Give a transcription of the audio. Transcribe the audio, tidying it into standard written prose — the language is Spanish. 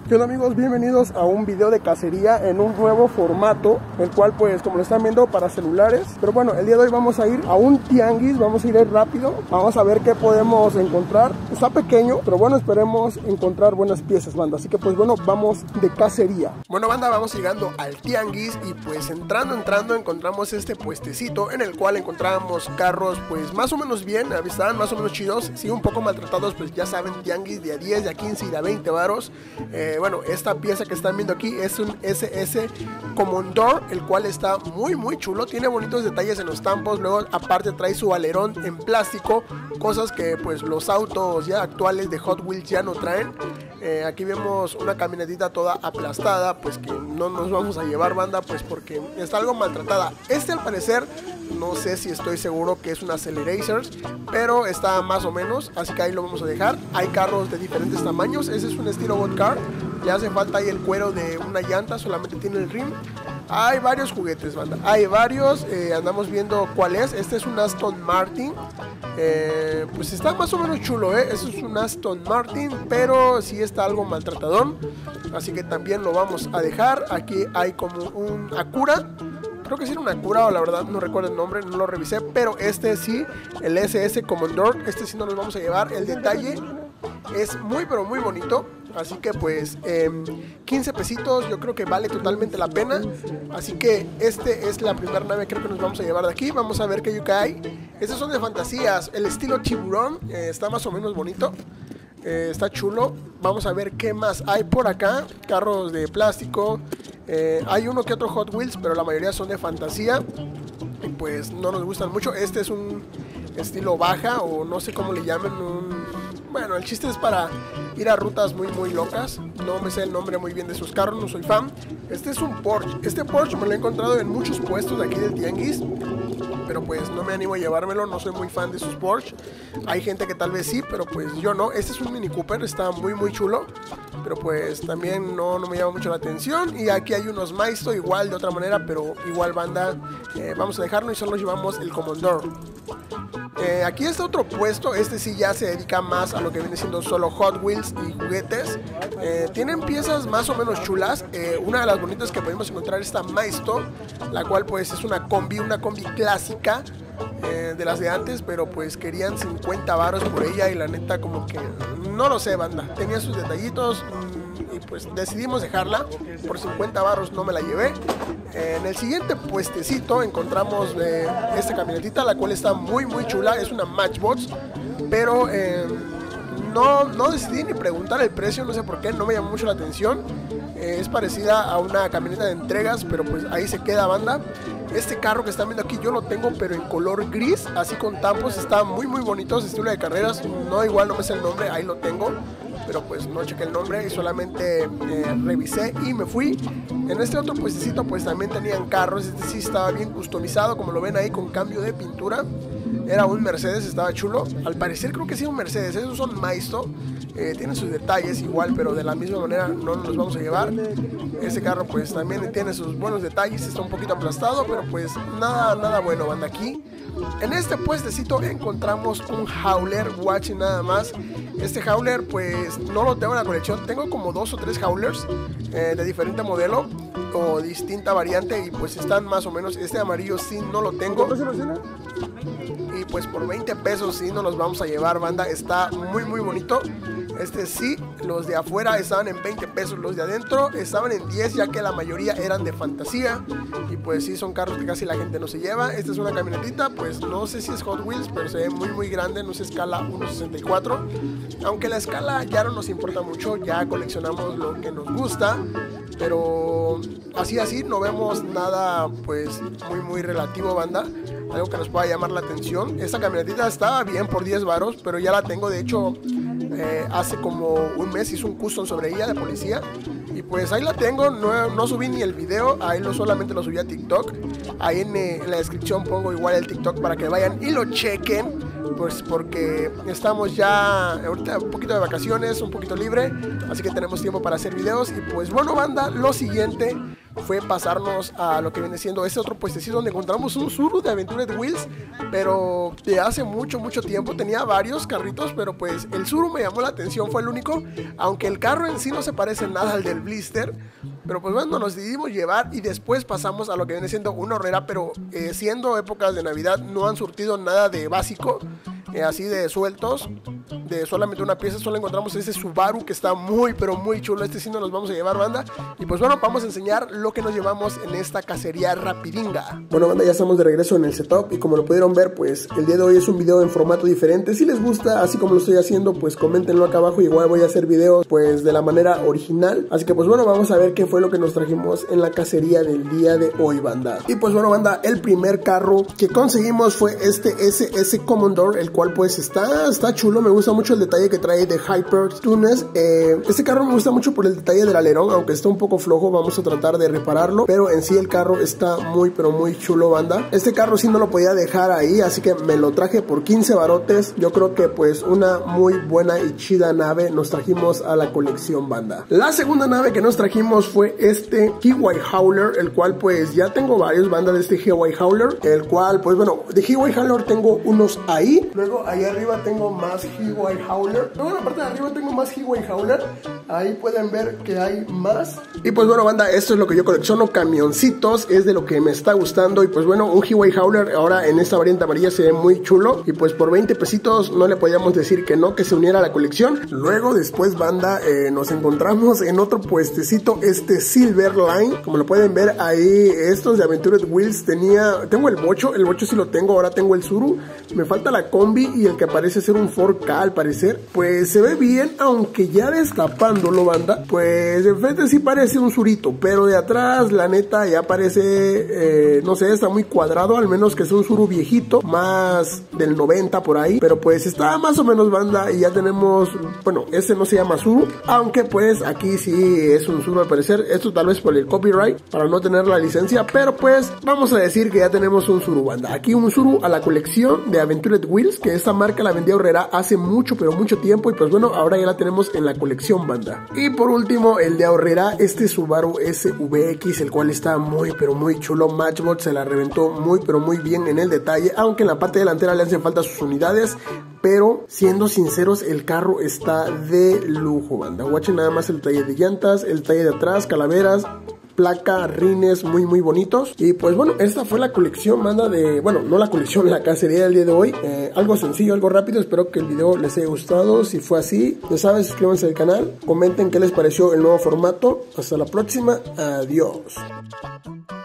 ¿Qué onda, amigos? Bienvenidos a un video de cacería en un nuevo formato, el cual pues como lo están viendo para celulares. Pero bueno, el día de hoy vamos a ir a un tianguis, vamos a ir rápido, vamos a ver qué podemos encontrar. Está pequeño, pero bueno, esperemos encontrar buenas piezas, banda. Así que pues bueno, vamos de cacería. Bueno, banda, vamos llegando al tianguis y pues entrando encontramos este puestecito en el cual encontramos carros pues más o menos bien, estaban más o menos chidos, sí, un poco maltratados, pues ya saben, tianguis de a 10, de a 15 y de a 20 varos. Bueno, esta pieza que están viendo aquí es un SS Commodore, el cual está muy chulo, tiene bonitos detalles en los tampos, luego aparte trae su alerón en plástico, cosas que pues los autos ya actuales de Hot Wheels ya no traen. Aquí vemos una camionetita toda aplastada, pues que no nos vamos a llevar, banda, pues porque está algo maltratada. Al parecer, no sé si estoy seguro que es una Acceleracers, pero está más o menos, así que ahí lo vamos a dejar. Hay carros de diferentes tamaños, ese es un estilo Bot Car, le hace falta ahí el cuero de una llanta, solamente tiene el rim. Hay varios juguetes, banda, hay varios, andamos viendo cuál es. Este es un Aston Martin, pues está más o menos chulo, eso es un Aston Martin, pero sí está algo maltratadón, así que también lo vamos a dejar. Aquí hay como un Acura, creo que sí era una Acura, o la verdad no recuerdo el nombre, no lo revisé, pero este sí, el SS Commodore, este sí nos lo vamos a llevar. El detalle es muy pero muy bonito, así que pues 15 pesitos, yo creo que vale totalmente la pena. Así que este es la primera nave, creo que nos vamos a llevar de aquí. Vamos a ver qué yuca hay. Estos son de fantasías, el estilo tiburón, está más o menos bonito, está chulo. Vamos a ver qué más hay por acá. Carros de plástico, hay uno que otro Hot Wheels, pero la mayoría son de fantasía y pues no nos gustan mucho. Este es un estilo baja, o no sé cómo le llamen, bueno, el chiste es para ir a rutas muy locas. No me sé el nombre muy bien de sus carros, no soy fan. Este es un Porsche. Este Porsche me lo he encontrado en muchos puestos de aquí del tianguis, pero pues no me animo a llevármelo, no soy muy fan de sus Porsche. Hay gente que tal vez sí, pero pues yo no. Este es un Mini Cooper, está muy chulo, pero pues también no me llama mucho la atención. Y aquí hay unos Maisto, igual de otra manera, pero igual, banda, vamos a dejarlo y solo llevamos el Commodore. Aquí está otro puesto, este sí ya se dedica más a lo que viene siendo solo Hot Wheels y juguetes. Tienen piezas más o menos chulas. Una de las bonitas que podemos encontrar es esta Maisto, la cual pues es una combi clásica, de las de antes, pero pues querían 50 varos por ella y la neta como que no lo sé, banda, tenía sus detallitos, y pues decidimos dejarla. Por 50 varos no me la llevé. En el siguiente puestecito encontramos esta camionetita, la cual está muy chula, es una Matchbox, pero no decidí ni preguntar el precio, no sé por qué, no me llamó mucho la atención. Es parecida a una camioneta de entregas, pero pues ahí se queda, banda. Este carro que están viendo aquí yo lo tengo, pero en color gris, así con tampos, está muy bonito, es estilo de carreras. No, igual no me sé el nombre, ahí lo tengo, pero pues no chequé el nombre y solamente revisé y me fui. En este otro puestecito pues también tenían carros. Este sí estaba bien customizado, como lo ven ahí, con cambio de pintura. Era un Mercedes, estaba chulo. Al parecer creo que sí un Mercedes, esos son Maisto. Tienen sus detalles igual, pero de la misma manera no nos los vamos a llevar. Este carro pues también tiene sus buenos detalles, está un poquito aplastado, pero pues nada bueno, banda. Aquí en este puestecito encontramos un Howler, watching nada más. Este Howler pues no lo tengo en la colección, tengo como 2 o 3 Howlers de diferente modelo o distinta variante, y pues están más o menos. Este amarillo sí no lo tengo, y pues por 20 pesos sí nos los vamos a llevar, banda. Está muy bonito. Este sí, los de afuera estaban en 20 pesos, los de adentro estaban en 10, ya que la mayoría eran de fantasía. Y pues sí, son carros que casi la gente no se lleva. Esta es una camionetita, pues no sé si es Hot Wheels, pero se ve muy grande, no es escala 1.64. Aunque la escala ya no nos importa mucho, ya coleccionamos lo que nos gusta. Pero así no vemos nada pues muy relativo, banda, algo que nos pueda llamar la atención. Esta camionetita estaba bien por 10 varos, pero ya la tengo, de hecho hace como un mes hice un custom sobre ella de policía, y pues ahí la tengo. No subí ni el video, ahí solamente lo subí a TikTok. Ahí en la descripción pongo igual el TikTok para que vayan y lo chequen, pues porque estamos ya ahorita un poquito de vacaciones, un poquito libre, así que tenemos tiempo para hacer videos. Y pues bueno, banda, lo siguiente, fue pasarnos a lo que viene siendo ese otro puestecito donde encontramos un Tsuru de Aventured Wheels, pero de hace mucho tiempo. Tenía varios carritos, pero pues el Tsuru me llamó la atención, fue el único, aunque el carro en sí no se parece nada al del Blister. Pero pues bueno, nos decidimos llevar y después pasamos a lo que viene siendo una horrera, pero siendo épocas de Navidad no han surtido nada de básico, así de sueltos, de solamente una pieza. Solo encontramos ese Subaru que está muy pero muy chulo. Este sí nos los vamos a llevar, banda. Y pues bueno, vamos a enseñar lo que nos llevamos en esta cacería rapidinga. Bueno, banda, ya estamos de regreso en el setup y como lo pudieron ver, pues el día de hoy es un video en formato diferente. Si les gusta, así como lo estoy haciendo, pues coméntenlo acá abajo. Igual voy a hacer videos pues de la manera original. Así que pues bueno, vamos a ver qué fue lo que nos trajimos en la cacería del día de hoy, banda. Y pues bueno, banda, el primer carro que conseguimos fue este SS Commodore, el cual pues está chulo. Me gusta mucho el detalle que trae de Hyper Tunes. Este carro me gusta mucho por el detalle del alerón, aunque está un poco flojo. Vamos a tratar de repararlo, pero en sí el carro está muy pero muy chulo, banda. Este carro sí no lo podía dejar ahí, así que me lo traje por 15 barotes. Yo creo que pues una muy buena y chida nave nos trajimos a la colección, banda. La segunda nave que nos trajimos fue este Hiwai Howler, el cual pues ya tengo varios, bandas, de este Hiwai Howler, el cual pues bueno, de Hiwai Howler tengo unos ahí, luego ahí arriba tengo más Hiwai Howler, luego en la parte de arriba tengo más Hiwai Howler, ahí pueden ver que hay más. Y pues bueno, banda, esto es lo que yo colecciono, camioncitos, es de lo que me está gustando. Y pues bueno, un Hiwai Howler ahora en esta variante amarilla se ve muy chulo, y pues por 20 pesitos no le podíamos decir que no, que se uniera a la colección. Luego después, banda, nos encontramos en otro puestecito, este Silver Line, como lo pueden ver ahí, estos de Aventured Wheels. Tengo el bocho sí lo tengo, ahora tengo el Tsuru, me falta la combi y el que parece ser un 4K al parecer. Pues se ve bien, aunque ya destapándolo, banda, pues de frente sí parece un Tsurito, pero de atrás la neta ya parece, no sé, está muy cuadrado, al menos que sea un Tsuru viejito, más del 90 por ahí, pero pues está más o menos, banda. Y ya tenemos, bueno, este no se llama Tsuru, aunque pues aquí sí es un Tsuru al parecer. Esto tal vez por el copyright, para no tener la licencia, pero pues vamos a decir que ya tenemos un Tsuru, banda. Aquí un Tsuru a la colección de Aventured Wheels, que esta marca la vendía Horrera hace mucho pero mucho tiempo, y pues bueno, ahora ya la tenemos en la colección, banda. Y por último, el de Horrera, este Subaru SVX, el cual está muy pero muy chulo. Matchbot se la reventó muy pero muy bien en el detalle, aunque en la parte delantera le hacen falta sus unidades, pero siendo sinceros, el carro está de lujo, banda. Watchen nada más el detalle de llantas, el detalle de atrás, calaveras, placa, rines muy bonitos. Y pues bueno, esta fue la colección, banda, de, bueno, no la colección, la cacería del día de hoy. Algo sencillo, algo rápido. Espero que el video les haya gustado. Si fue así, ya saben, suscríbanse al canal, comenten qué les pareció el nuevo formato. Hasta la próxima, adiós.